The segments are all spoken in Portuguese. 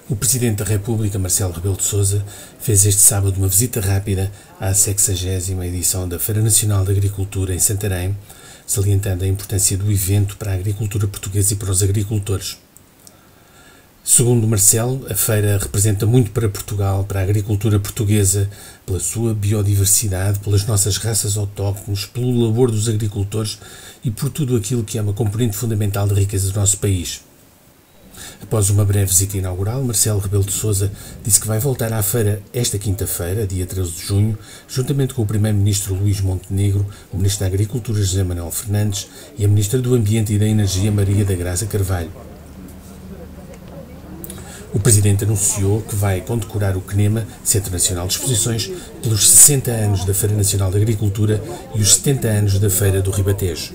O Presidente da República, Marcelo Rebelo de Sousa, fez este sábado uma visita rápida à 60ª edição da Feira Nacional de Agricultura em Santarém, salientando a importância do evento para a agricultura portuguesa e para os agricultores. Segundo Marcelo, a feira representa muito para Portugal, para a agricultura portuguesa, pela sua biodiversidade, pelas nossas raças autóctones, pelo labor dos agricultores e por tudo aquilo que é uma componente fundamental da riqueza do nosso país. Após uma breve visita inaugural, Marcelo Rebelo de Sousa disse que vai voltar à feira esta quinta-feira, dia 13 de junho, juntamente com o Primeiro-Ministro Luís Montenegro, o Ministro da Agricultura José Manuel Fernandes e a Ministra do Ambiente e da Energia Maria da Graça Carvalho. O Presidente anunciou que vai condecorar o CNEMA, Centro Nacional de Exposições, pelos 60 anos da Feira Nacional de Agricultura e os 70 anos da Feira do Ribatejo.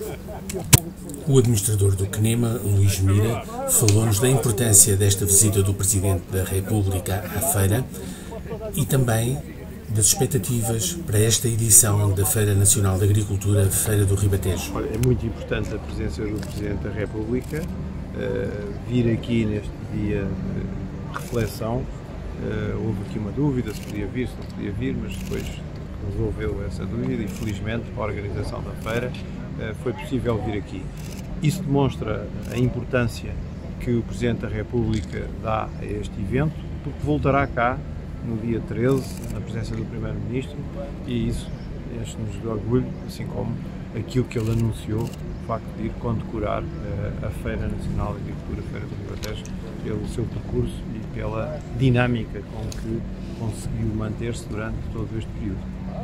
O administrador do CNEMA, Luís Mira, falou-nos da importância desta visita do Presidente da República à feira e também das expectativas para esta edição da Feira Nacional de Agricultura, Feira do Ribatejo. É muito importante a presença do Presidente da República, vir aqui neste dia de reflexão. Houve aqui uma dúvida se podia vir, se não podia vir, mas depois resolveu essa dúvida e felizmente para a organização da feira foi possível vir aqui. Isso demonstra a importância que o Presidente da República dá a este evento, porque voltará cá no dia 13, na presença do Primeiro-Ministro, e isso enche-nos de orgulho, assim como aquilo que ele anunciou, o facto de ir condecorar a Feira Nacional de Agricultura, Feira do Ribatejo, pelo seu percurso e pela dinâmica com que conseguiu manter-se durante todo este período.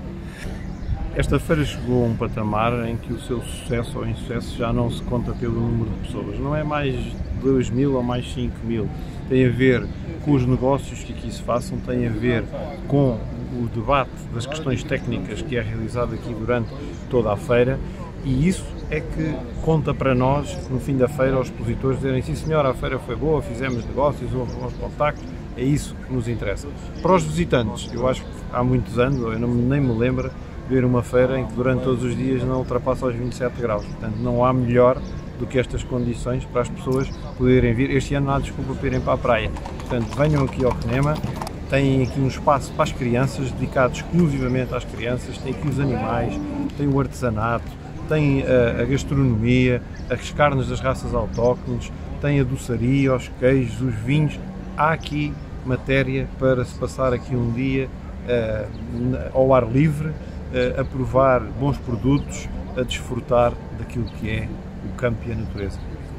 Esta feira chegou a um patamar em que o seu sucesso ou insucesso já não se conta pelo número de pessoas. Não é mais 2.000 ou mais 5.000. Tem a ver com os negócios que aqui se façam, tem a ver com o debate das questões técnicas que é realizado aqui durante toda a feira, e isso é que conta para nós, no fim da feira, aos expositores dizerem: sim senhora, a feira foi boa, fizemos negócios, houve bons contactos. É isso que nos interessa. Para os visitantes, eu acho que há muitos anos, eu nem me lembro, ver uma feira em que durante todos os dias não ultrapassa os 27 graus. Portanto, não há melhor do que estas condições para as pessoas poderem vir. Este ano não há desculpa para irem para a praia. Portanto, venham aqui ao CNEMA, têm aqui um espaço para as crianças, dedicado exclusivamente às crianças, tem aqui os animais, tem o artesanato, tem a gastronomia, as carnes das raças autóctones, tem a doçaria, os queijos, os vinhos. Há aqui matéria para se passar aqui um dia ao ar livre, a provar bons produtos, a desfrutar daquilo que é o campo e a natureza.